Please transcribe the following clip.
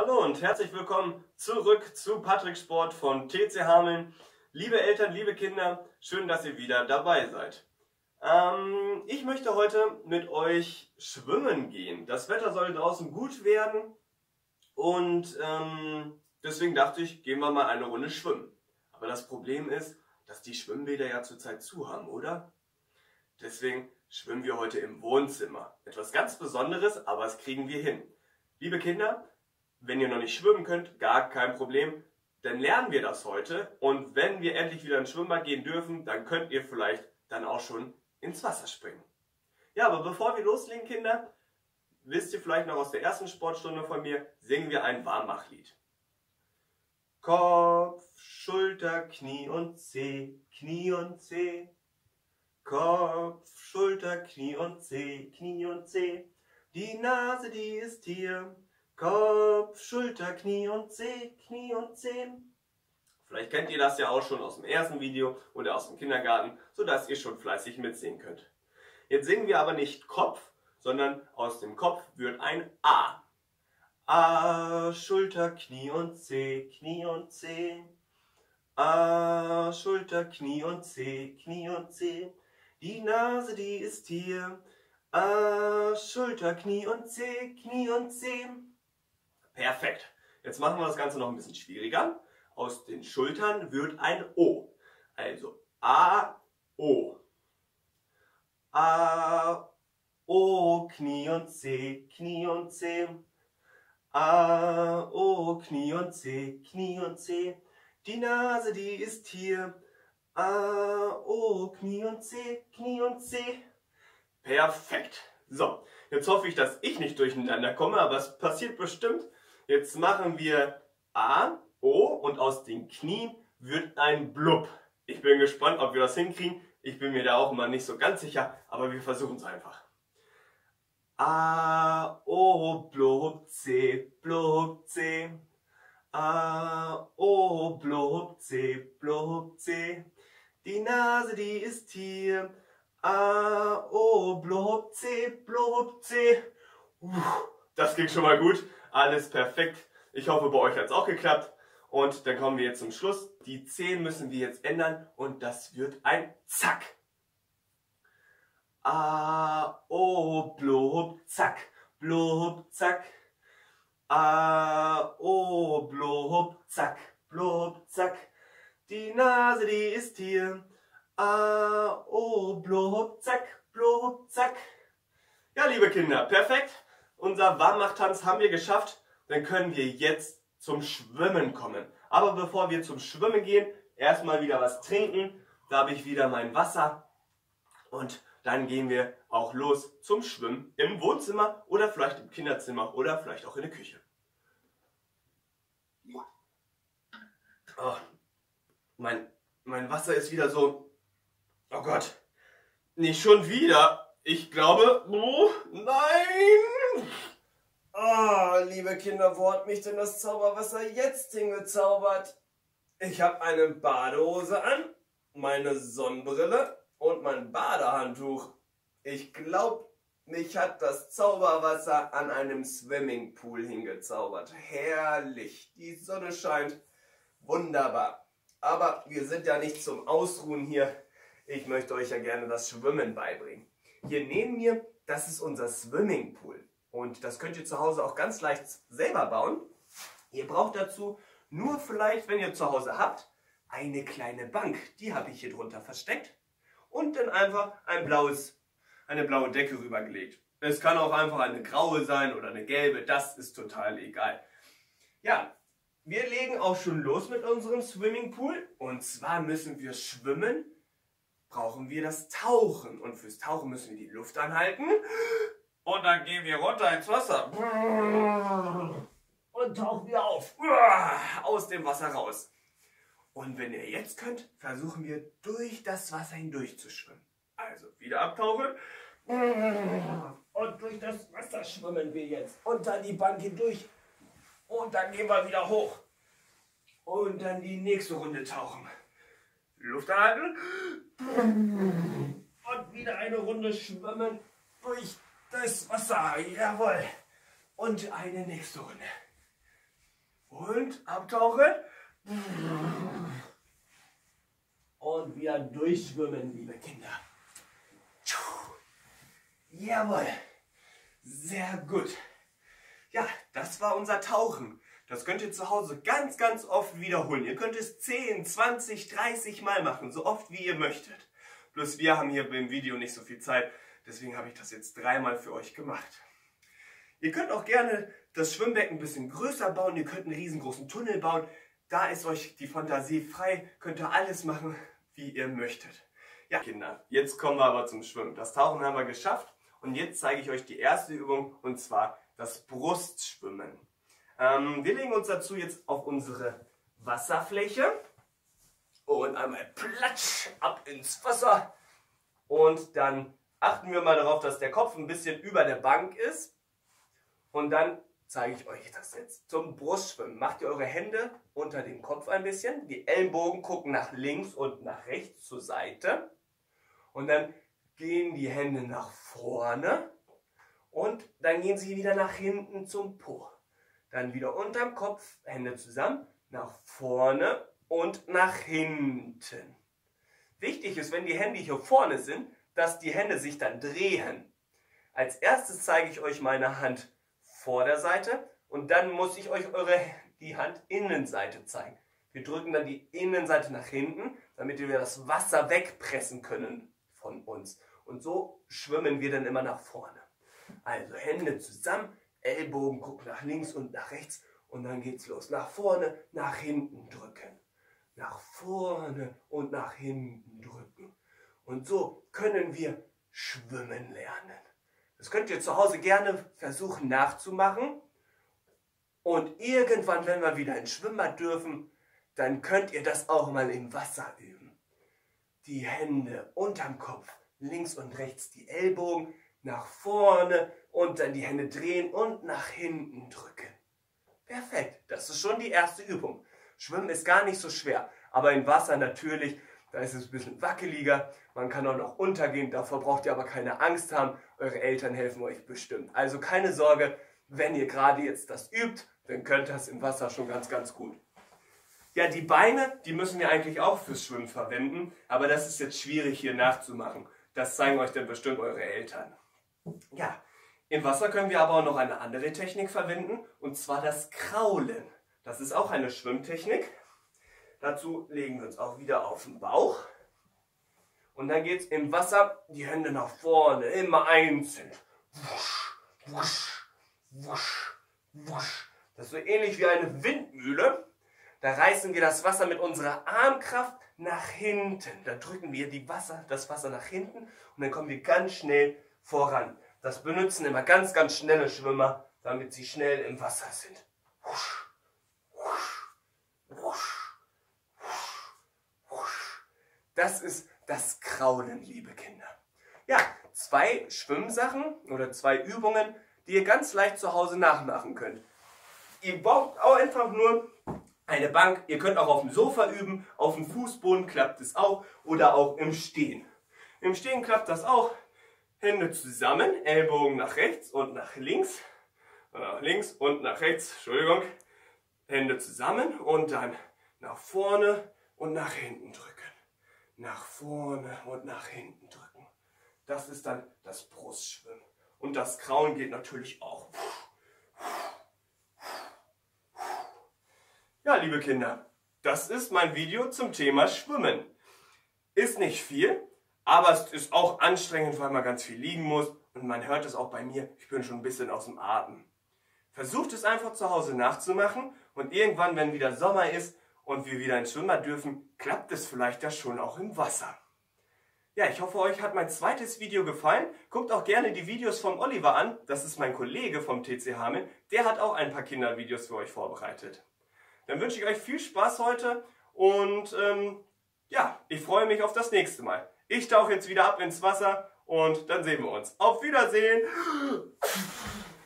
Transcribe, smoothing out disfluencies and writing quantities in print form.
Hallo und herzlich willkommen zurück zu Patrick Sport von TC Hameln. Liebe Eltern, liebe Kinder, schön, dass ihr wieder dabei seid. Ich möchte heute mit euch schwimmen gehen. Das Wetter soll draußen gut werden und deswegen dachte ich, gehen wir mal eine Runde schwimmen. Aber das Problem ist, dass die Schwimmbäder ja zurzeit zu haben, oder? Deswegen schwimmen wir heute im Wohnzimmer. Etwas ganz Besonderes, aber das kriegen wir hin. Liebe Kinder, wenn ihr noch nicht schwimmen könnt, gar kein Problem, dann lernen wir das heute. Und wenn wir endlich wieder ins Schwimmbad gehen dürfen, dann könnt ihr vielleicht dann auch schon ins Wasser springen. Ja, aber bevor wir loslegen, Kinder, wisst ihr vielleicht noch aus der ersten Sportstunde von mir, singen wir ein Warmmachlied. Kopf, Schulter, Knie und Zeh, Knie und Zeh. Kopf, Schulter, Knie und Zeh, Knie und Zeh. Die Nase, die ist hier. Kopf, Schulter, Knie und Zeh, Knie und Zeh. Vielleicht kennt ihr das ja auch schon aus dem ersten Video oder aus dem Kindergarten, sodass ihr schon fleißig mitsingen könnt. Jetzt singen wir aber nicht Kopf, sondern aus dem Kopf wird ein A. A, Schulter, Knie und Zeh, Knie und Zeh. A, Schulter, Knie und Zeh, Knie und Zeh. Die Nase, die ist hier. A, Schulter, Knie und Zeh, Knie und Zeh. Perfekt. Jetzt machen wir das Ganze noch ein bisschen schwieriger. Aus den Schultern wird ein O. Also A, O. A, O, Knie und Zeh, Knie und Zeh. A, O, Knie und Zeh, Knie und Zeh. Die Nase, die ist hier. A, O, Knie und Zeh, Knie und Zeh. Perfekt. So, jetzt hoffe ich, dass ich nicht durcheinander komme, aber es passiert bestimmt. Jetzt machen wir A, O und aus den Knien wird ein Blub. Ich bin gespannt, ob wir das hinkriegen. Ich bin mir da auch immer nicht so ganz sicher, aber wir versuchen es einfach. A, O, Blub, C, Blub, C. A, O, Blub, C, Blub, C. Die Nase, die ist hier. A, O, Blub, C, Blub, C. Das ging schon mal gut. Alles perfekt. Ich hoffe, bei euch hat es auch geklappt. Und dann kommen wir jetzt zum Schluss. Die 10 müssen wir jetzt ändern und das wird ein Zack. A, O, Blub, Zack, Blub, Zack. A, O, Blub, Zack, Blub, Zack. Die Nase, die ist hier. A, O, Blub, Zack, Blub, Zack. Ja, liebe Kinder, perfekt. Unser Warmmachtanz haben wir geschafft. Dann können wir jetzt zum Schwimmen kommen. Aber bevor wir zum Schwimmen gehen, erstmal wieder was trinken. Da habe ich wieder mein Wasser. Und dann gehen wir auch los zum Schwimmen im Wohnzimmer oder vielleicht im Kinderzimmer oder vielleicht auch in der Küche. Oh, mein Wasser ist wieder so... Oh Gott, nicht schon wieder. Ich glaube... Oh, nein! Oh, liebe Kinder, wo hat mich denn das Zauberwasser jetzt hingezaubert? Ich habe eine Badehose an, meine Sonnenbrille und mein Badehandtuch. Ich glaube, mich hat das Zauberwasser an einem Swimmingpool hingezaubert. Herrlich, die Sonne scheint. Wunderbar. Aber wir sind ja nicht zum Ausruhen hier. Ich möchte euch ja gerne das Schwimmen beibringen. Hier neben mir, das ist unser Swimmingpool. Und das könnt ihr zu Hause auch ganz leicht selber bauen. Ihr braucht dazu nur vielleicht, wenn ihr zu Hause habt, eine kleine Bank. Die habe ich hier drunter versteckt. Und dann einfach eine blaue Decke rübergelegt. Es kann auch einfach eine graue sein oder eine gelbe. Das ist total egal. Ja, wir legen auch schon los mit unserem Swimmingpool. Und zwar müssen wir schwimmen. Brauchen wir das Tauchen. Und fürs Tauchen müssen wir die Luft anhalten. Und dann gehen wir runter ins Wasser. Und tauchen wir auf. Aus dem Wasser raus. Und wenn ihr jetzt könnt, versuchen wir durch das Wasser hindurch zu schwimmen. Also wieder abtauchen. Und durch das Wasser schwimmen wir jetzt. Unter die Bank hindurch. Und dann gehen wir wieder hoch. Und dann die nächste Runde tauchen. Luft anhalten. Und wieder eine Runde schwimmen durch das Wasser. Jawohl. Und eine nächste Runde. Und abtauchen. Und wieder durchschwimmen, liebe Kinder. Jawohl. Sehr gut. Ja, das war unser Tauchen. Das könnt ihr zu Hause ganz, ganz oft wiederholen. Ihr könnt es 10, 20, 30 Mal machen, so oft wie ihr möchtet. Bloß wir haben hier beim Video nicht so viel Zeit, deswegen habe ich das jetzt 3-mal für euch gemacht. Ihr könnt auch gerne das Schwimmbecken ein bisschen größer bauen, ihr könnt einen riesengroßen Tunnel bauen. Da ist euch die Fantasie frei, könnt ihr alles machen, wie ihr möchtet. Ja, Kinder, jetzt kommen wir aber zum Schwimmen. Das Tauchen haben wir geschafft und jetzt zeige ich euch die erste Übung, und zwar das Brustschwimmen. Wir legen uns dazu jetzt auf unsere Wasserfläche und einmal platsch ab ins Wasser. Und dann achten wir mal darauf, dass der Kopf ein bisschen über der Bank ist. Und dann zeige ich euch das jetzt zum Brustschwimmen. Macht ihr eure Hände unter dem Kopf ein bisschen. Die Ellenbogen gucken nach links und nach rechts zur Seite. Und dann gehen die Hände nach vorne. Und dann gehen sie wieder nach hinten zum Po. Dann wieder unterm Kopf, Hände zusammen, nach vorne und nach hinten. Wichtig ist, wenn die Hände hier vorne sind, dass die Hände sich dann drehen. Als erstes zeige ich euch meine Hand vor der Seite und dann muss ich euch die Handinnenseite zeigen. Wir drücken dann die Innenseite nach hinten, damit wir das Wasser wegpressen können von uns. Und so schwimmen wir dann immer nach vorne. Also Hände zusammen, Ellbogen gucken nach links und nach rechts und dann geht's los. Nach vorne, nach hinten drücken. Nach vorne und nach hinten drücken. Und so können wir schwimmen lernen. Das könnt ihr zu Hause gerne versuchen nachzumachen. Und irgendwann, wenn wir wieder ins Schwimmbad dürfen, dann könnt ihr das auch mal im Wasser üben. Die Hände unterm Kopf, links und rechts die Ellbogen, nach vorne und dann die Hände drehen und nach hinten drücken. Perfekt, das ist schon die erste Übung. Schwimmen ist gar nicht so schwer, aber im Wasser natürlich, da ist es ein bisschen wackeliger. Man kann auch noch untergehen, davor braucht ihr aber keine Angst haben. Eure Eltern helfen euch bestimmt. Also keine Sorge, wenn ihr gerade jetzt das übt, dann könnt ihr das im Wasser schon ganz, ganz gut. Ja, die Beine, die müssen wir eigentlich auch fürs Schwimmen verwenden, aber das ist jetzt schwierig hier nachzumachen. Das zeigen euch dann bestimmt eure Eltern. Ja, im Wasser können wir aber auch noch eine andere Technik verwenden, und zwar das Kraulen. Das ist auch eine Schwimmtechnik. Dazu legen wir uns auch wieder auf den Bauch. Und dann geht es im Wasser, die Hände nach vorne, immer einzeln. Wusch, wusch, wusch, wusch. Das ist so ähnlich wie eine Windmühle. Da reißen wir das Wasser mit unserer Armkraft nach hinten. Da drücken wir das Wasser nach hinten und dann kommen wir ganz schnell voran. Das benutzen immer ganz, ganz schnelle Schwimmer, damit sie schnell im Wasser sind. Wusch, wusch, wusch, wusch, wusch. Das ist das Kraulen, liebe Kinder. Ja, 2 Schwimmsachen oder 2 Übungen, die ihr ganz leicht zu Hause nachmachen könnt. Ihr braucht auch einfach nur eine Bank. Ihr könnt auch auf dem Sofa üben, auf dem Fußboden klappt es auch oder auch im Stehen. Im Stehen klappt das auch. Hände zusammen, Ellbogen nach rechts und nach links. Nach links und nach rechts, Entschuldigung. Hände zusammen und dann nach vorne und nach hinten drücken. Nach vorne und nach hinten drücken. Das ist dann das Brustschwimmen. Und das Kraulen geht natürlich auch. Ja, liebe Kinder, das ist mein Video zum Thema Schwimmen. Ist nicht viel, aber es ist auch anstrengend, weil man ganz viel liegen muss. Und man hört es auch bei mir, ich bin schon ein bisschen aus dem Atem. Versucht es einfach zu Hause nachzumachen und irgendwann, wenn wieder Sommer ist und wir wieder ins Schwimmbad dürfen, klappt es vielleicht ja schon auch im Wasser. Ja, ich hoffe, euch hat mein zweites Video gefallen. Guckt auch gerne die Videos vom Oliver an. Das ist mein Kollege vom TC Hameln. Der hat auch ein paar Kindervideos für euch vorbereitet. Dann wünsche ich euch viel Spaß heute und ja, ich freue mich auf das nächste Mal. Ich tauche jetzt wieder ab ins Wasser und dann sehen wir uns. Auf Wiedersehen!